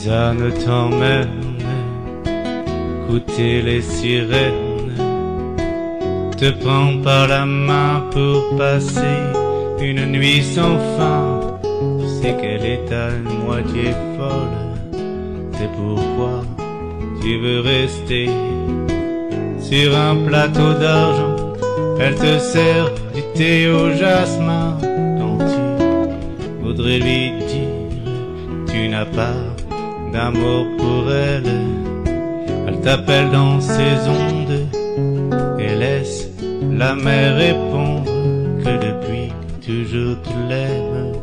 Suzanne t'emmène écouter les sirènes, te prend par la main pour passer une nuit sans fin. Tu sais qu'elle est à moitié folle, c'est pourquoi tu veux rester sur un plateau d'argent. Elle te sert du thé au jasmin, dont tu voudrais lui dire tu n'as pas d'amour pour elle. Elle t'appelle dans ses ondes et laisse la mer répondre que depuis toujours tu l'aimes.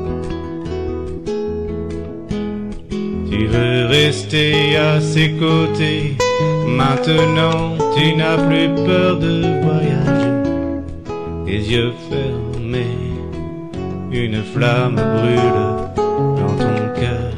Tu veux rester à ses côtés, maintenant tu n'as plus peur de voyager. Les yeux fermés, une flamme brûle dans ton cœur.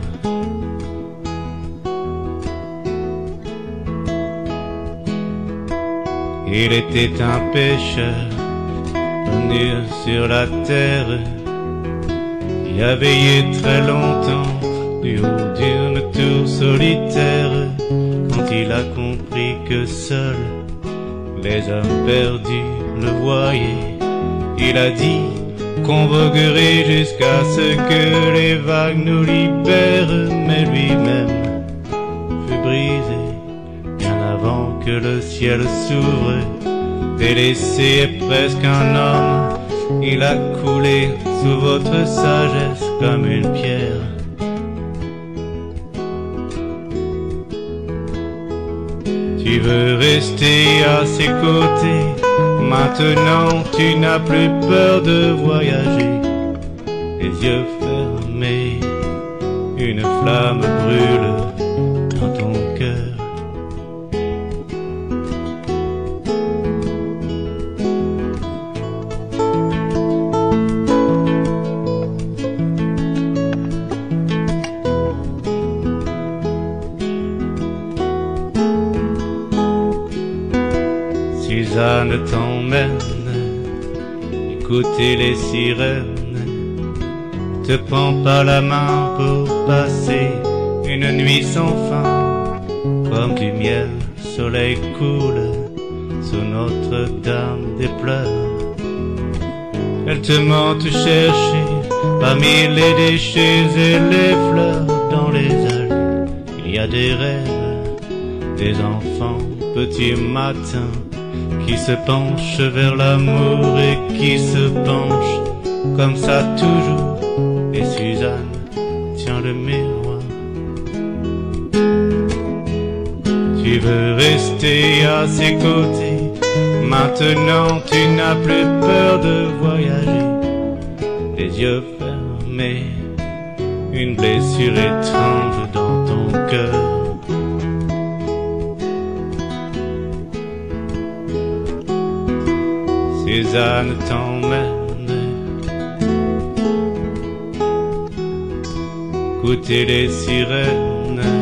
Il était un pêcheur venu sur la terre, qui a veillé très longtemps du haut d'une tour solitaire. Quand il a compris que seuls les hommes perdus le voyaient, il a dit qu'on voguerait jusqu'à ce que les vagues nous libèrent. Mais lui-même fut brisé bien avant que le ciel s'ouvre. Délaissé et presque un homme, il a coulé sous votre sagesse comme une pierre. Tu veux rester à ses côtés, maintenant tu n'as plus peur de voyager. Les yeux fermés, une flamme brûle dans ton cœur. Suzanne t'emmène écouter les sirènes, te prend par la main pour passer une nuit sans fin. Comme du miel, soleil coule sous Notre-Dame des pleurs. Elle te monte chercher parmi les déchets et les fleurs. Dans les algues, il y a des rêves, des enfants petits matins qui se penchent vers l'amour et qui se penchent comme ça toujours. Et Suzanne tient le miroir. Tu veux rester à ses côtés, maintenant tu n'as plus peur de voyager. Les yeux fermés, une blessure étrange dans ton cœur. Suzanne t'emmène écouter les sirènes,